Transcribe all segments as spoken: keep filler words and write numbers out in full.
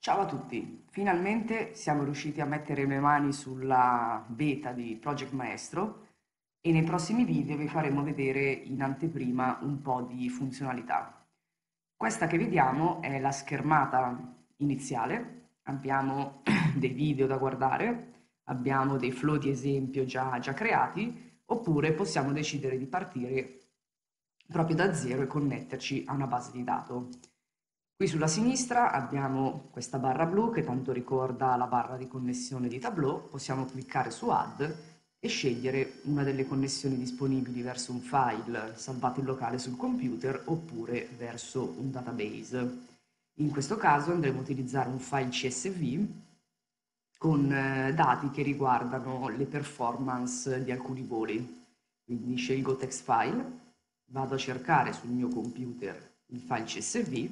Ciao a tutti, finalmente siamo riusciti a mettere le mani sulla beta di Project Maestro e nei prossimi video vi faremo vedere in anteprima un po' di funzionalità. Questa che vediamo è la schermata iniziale, abbiamo dei video da guardare, abbiamo dei flow di esempio già, già creati, oppure possiamo decidere di partire proprio da zero e connetterci a una base di dato. Qui sulla sinistra abbiamo questa barra blu che tanto ricorda la barra di connessione di Tableau, possiamo cliccare su Add e scegliere una delle connessioni disponibili verso un file salvato in locale sul computer oppure verso un database. In questo caso andremo a utilizzare un file C S V con eh, dati che riguardano le performance di alcuni voli. Quindi scelgo text file, vado a cercare sul mio computer il file C S V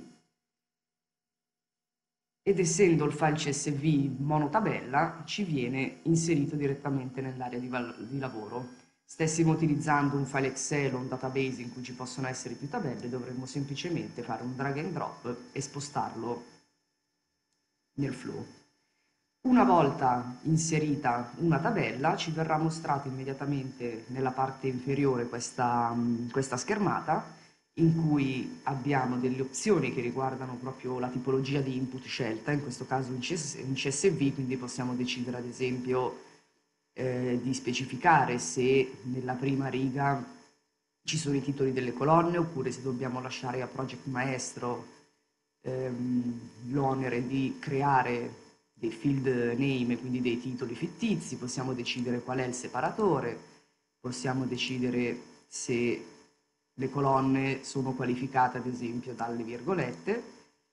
ed essendo il file C S V monotabella ci viene inserito direttamente nell'area di, di lavoro. Stessimo utilizzando un file Excel o un database in cui ci possono essere più tabelle, dovremmo semplicemente fare un drag and drop e spostarlo nel flow. Una volta inserita una tabella ci verrà mostrata immediatamente nella parte inferiore questa, questa schermata in cui abbiamo delle opzioni che riguardano proprio la tipologia di input scelta, in questo caso in, C S V, quindi possiamo decidere ad esempio eh, di specificare se nella prima riga ci sono i titoli delle colonne oppure se dobbiamo lasciare a Project Maestro ehm, l'onere di creare dei field name, quindi dei titoli fittizi, possiamo decidere qual è il separatore, possiamo decidere se le colonne sono qualificate ad esempio dalle virgolette,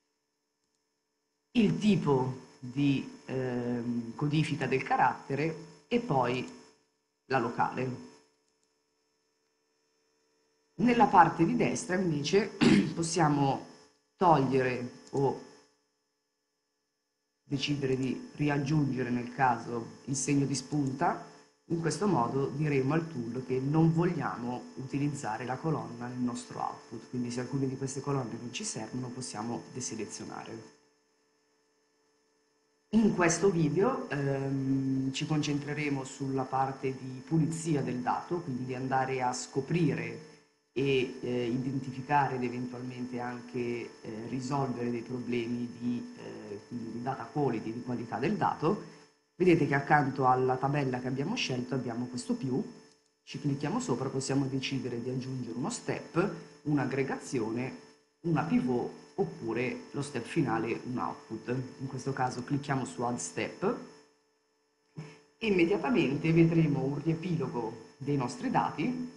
il tipo di ehm, codifica del carattere e poi la locale. Nella parte di destra invece possiamo togliere o decidere di riaggiungere nel caso il segno di spunta. In questo modo diremo al tool che non vogliamo utilizzare la colonna nel nostro output, quindi se alcune di queste colonne non ci servono possiamo deselezionare. In questo video ehm, ci concentreremo sulla parte di pulizia del dato, quindi andare a scoprire e eh, identificare ed eventualmente anche eh, risolvere dei problemi di, eh, di data quality, di qualità del dato. Vedete che accanto alla tabella che abbiamo scelto abbiamo questo più, ci clicchiamo sopra, possiamo decidere di aggiungere uno step, un'aggregazione, una pivot oppure lo step finale un output. In questo caso clicchiamo su Add Step e immediatamente vedremo un riepilogo dei nostri dati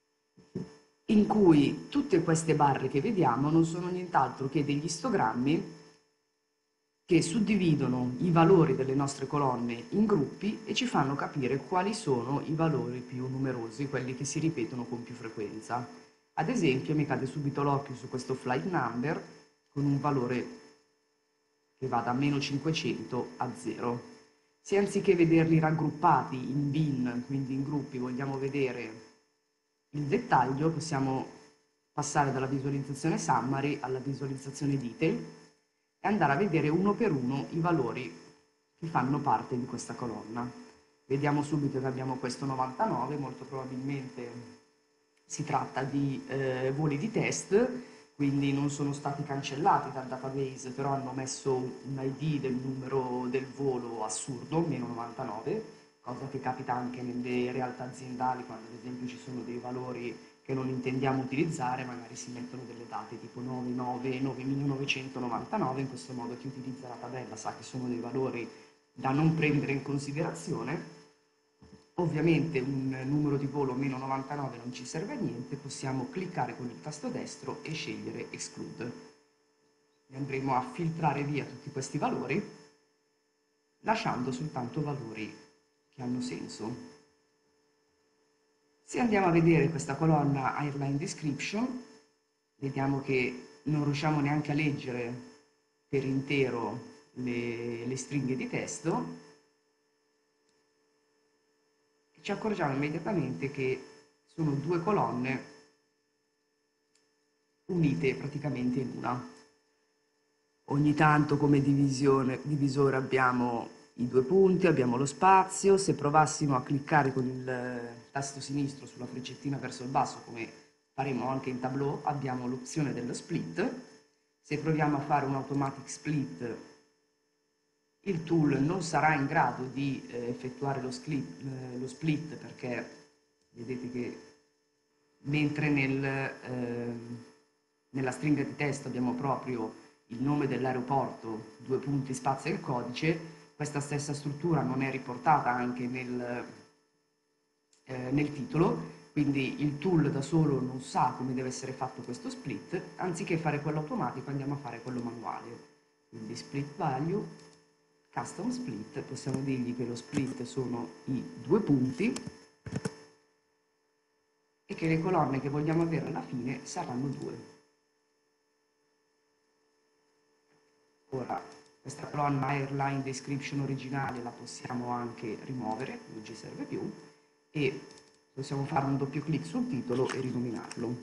in cui tutte queste barre che vediamo non sono nient'altro che degli istogrammi che suddividono i valori delle nostre colonne in gruppi e ci fanno capire quali sono i valori più numerosi, quelli che si ripetono con più frequenza. Ad esempio mi cade subito l'occhio su questo flight number con un valore che va da meno cinquecento a zero. Se anziché vederli raggruppati in bin, quindi in gruppi, vogliamo vedere il dettaglio, possiamo passare dalla visualizzazione summary alla visualizzazione detail e andare a vedere uno per uno i valori che fanno parte di questa colonna. Vediamo subito che abbiamo questo novantanove, molto probabilmente si tratta di eh, voli di test, quindi non sono stati cancellati dal database, però hanno messo un I D del numero del volo assurdo, meno novantanove, cosa che capita anche nelle realtà aziendali, quando ad esempio ci sono dei valori che non intendiamo utilizzare, magari si mettono delle date tipo nove nove novemilanovecentonovantanove, in questo modo chi utilizza la tabella sa che sono dei valori da non prendere in considerazione. Ovviamente un numero di volo meno novantanove non ci serve a niente, possiamo cliccare con il tasto destro e scegliere Exclude. E andremo a filtrare via tutti questi valori, lasciando soltanto valori che hanno senso. Se andiamo a vedere questa colonna Airline Description, vediamo che non riusciamo neanche a leggere per intero le, le stringhe di testo, ci accorgiamo immediatamente che sono due colonne unite praticamente in una. Ogni tanto come divisione, divisore abbiamo i due punti, abbiamo lo spazio. Se provassimo a cliccare con il tasto sinistro sulla freccettina verso il basso, come faremo anche in Tableau, abbiamo l'opzione dello split. Se proviamo a fare un automatic split, il tool non sarà in grado di eh, effettuare lo, split, eh, lo split perché vedete che mentre nel, eh, nella stringa di testo abbiamo proprio il nome dell'aeroporto, due punti, spazio e il codice, questa stessa struttura non è riportata anche nel, eh, nel titolo, quindi il tool da solo non sa come deve essere fatto questo split, anziché fare quello automatico andiamo a fare quello manuale. Quindi split value, custom split, possiamo dirgli che lo split sono i due punti e che le colonne che vogliamo avere alla fine saranno due. Ora, questa colonna airline description originale la possiamo anche rimuovere, non ci serve più, e possiamo fare un doppio clic sul titolo e rinominarlo.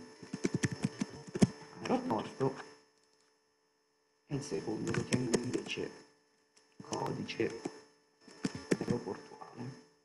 Aeroporto, e il secondo lo chiamiamo invece codice aeroportuale.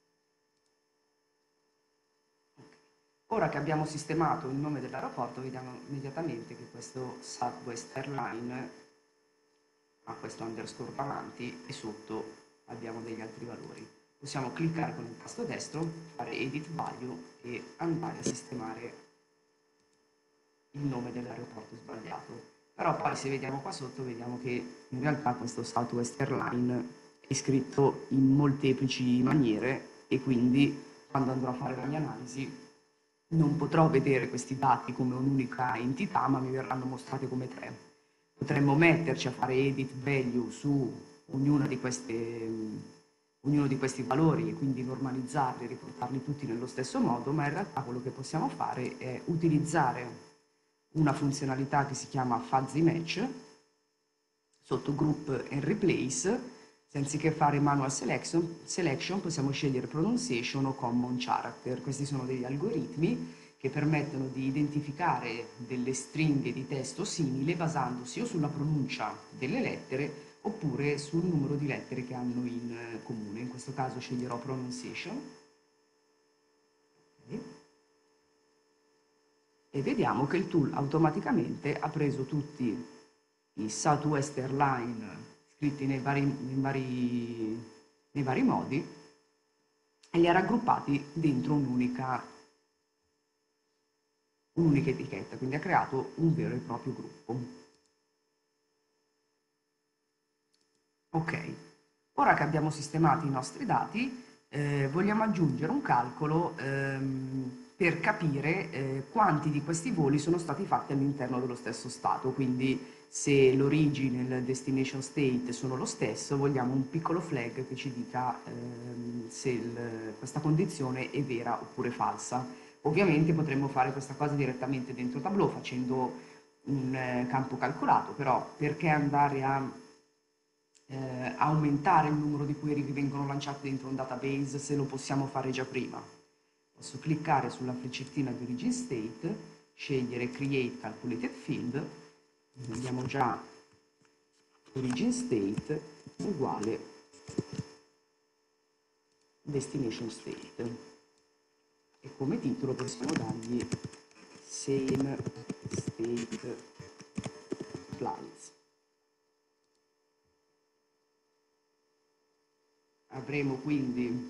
Okay. Ora che abbiamo sistemato il nome dell'aeroporto, vediamo immediatamente che questo Southwest Airline ha questo underscore davanti e sotto abbiamo degli altri valori. Possiamo cliccare con il tasto destro, fare edit value e andare a sistemare il nome dell'aeroporto sbagliato. Però poi se vediamo qua sotto vediamo che in realtà questo Southwest Airline è scritto in molteplici maniere e quindi quando andrò a fare la mia analisi non potrò vedere questi dati come un'unica entità, ma mi verranno mostrati come tre. Potremmo metterci a fare edit value su ognuna di queste, ognuno di questi valori e quindi normalizzarli, riportarli tutti nello stesso modo, ma in realtà quello che possiamo fare è utilizzare una funzionalità che si chiama fuzzy match sotto group and replace. Se anziché fare manual selection, selection possiamo scegliere pronunciation o common character. Questi sono degli algoritmi che permettono di identificare delle stringhe di testo simili basandosi o sulla pronuncia delle lettere oppure sul numero di lettere che hanno in comune. In questo caso sceglierò pronunciation. Okay. E vediamo che il tool automaticamente ha preso tutti i Southwest Airline scritti nei vari, nei vari, nei vari modi e li ha raggruppati dentro un'unica un'unica etichetta, quindi ha creato un vero e proprio gruppo. Ok, ora che abbiamo sistemato i nostri dati, eh, vogliamo aggiungere un calcolo ehm, per capire eh, quanti di questi voli sono stati fatti all'interno dello stesso stato, quindi se l'origine e il destination state sono lo stesso, vogliamo un piccolo flag che ci dica ehm, se il, questa condizione è vera oppure falsa. Ovviamente potremmo fare questa cosa direttamente dentro Tableau facendo un eh, campo calcolato, però perché andare a eh, aumentare il numero di query che vengono lanciate dentro un database se lo possiamo fare già prima? Posso cliccare sulla freccettina di origin state, scegliere create calculated field, abbiamo già origin state uguale destination state e come titolo possiamo dargli same state flights. Avremo quindi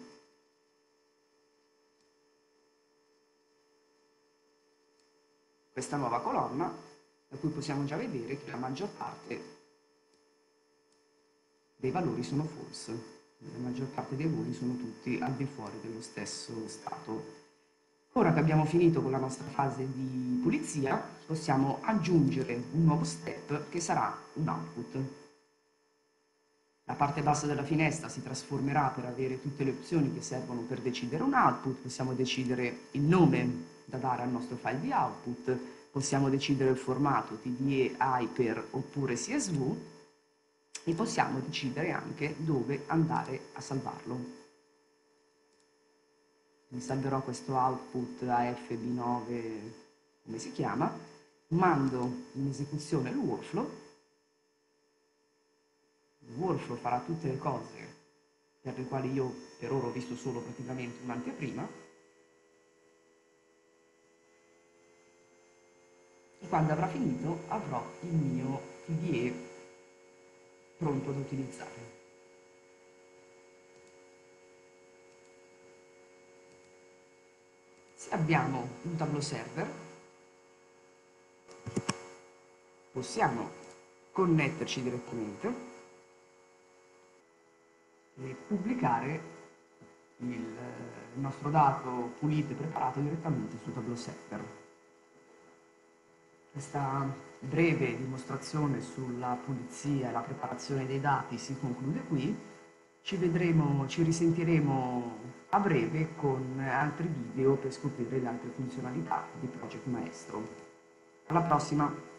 questa nuova colonna da cui possiamo già vedere che la maggior parte dei valori sono false, la maggior parte dei voli sono tutti al di fuori dello stesso stato. Ora che abbiamo finito con la nostra fase di pulizia, possiamo aggiungere un nuovo step che sarà un output. La parte bassa della finestra si trasformerà per avere tutte le opzioni che servono per decidere un output, possiamo decidere il nome da dare al nostro file di output, possiamo decidere il formato T D E, Hyper oppure C S V e possiamo decidere anche dove andare a salvarlo. Mi salverò questo output A F B nove, come si chiama, mando in esecuzione il workflow Workflow farà tutte le cose per le quali io per ora ho visto solo praticamente un'anteprima, e quando avrà finito avrò il mio T D E pronto da utilizzare. Se abbiamo un Tableau server, possiamo connetterci direttamente e pubblicare il, il nostro dato pulito e preparato direttamente su Tableau server. Questa breve dimostrazione sulla pulizia e la preparazione dei dati si conclude qui. Ci vedremo, ci risentiremo a breve con altri video per scoprire le altre funzionalità di Project Maestro. Alla prossima!